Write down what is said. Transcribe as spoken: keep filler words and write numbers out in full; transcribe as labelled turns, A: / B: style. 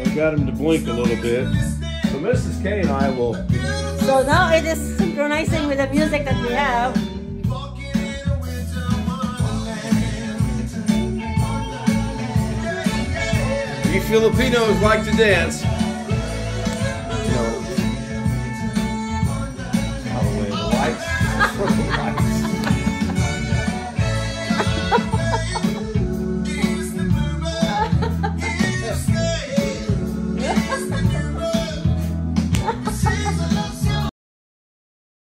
A: got him to blink a little bit. So Missus K and I will...
B: So now it is synchronizing with the music that we have.
A: You Filipinos like to dance.